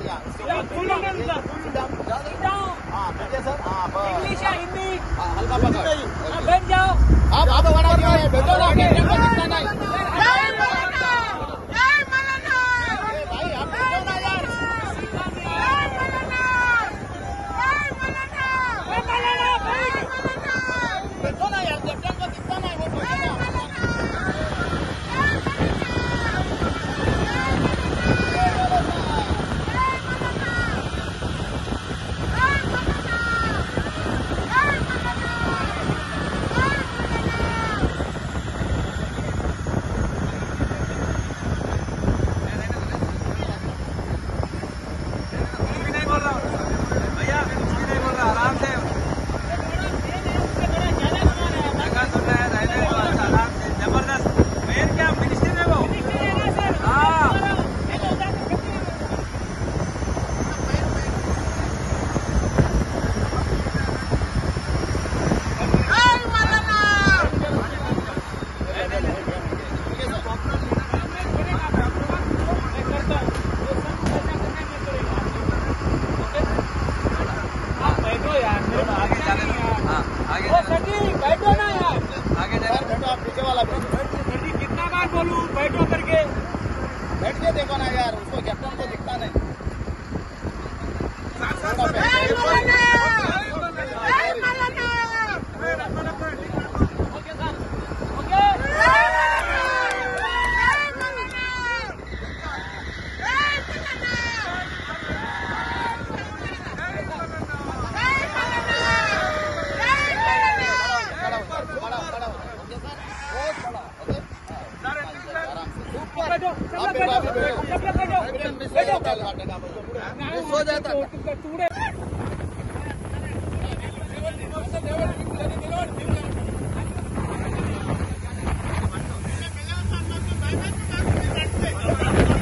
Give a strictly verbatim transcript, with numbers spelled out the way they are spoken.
English या हिंदी हल्का पकड़ बैठ जाओ आप आप बना दिया है बैठो ना आगे नहीं जय मौलाना जय मौलाना भाई आप बैठो ना यार जय मौलाना जय मौलाना जय मौलाना बैठो ना यार जब तक दिखता ना वो बैठो ना बैठो ना यार आगे यार बैठो आप पीछे वाला बैठो कितना बार बोलूं बैठो करके बैठ के देखो ना यार उसको कैप्टन को दिखता नहीं हो जाता है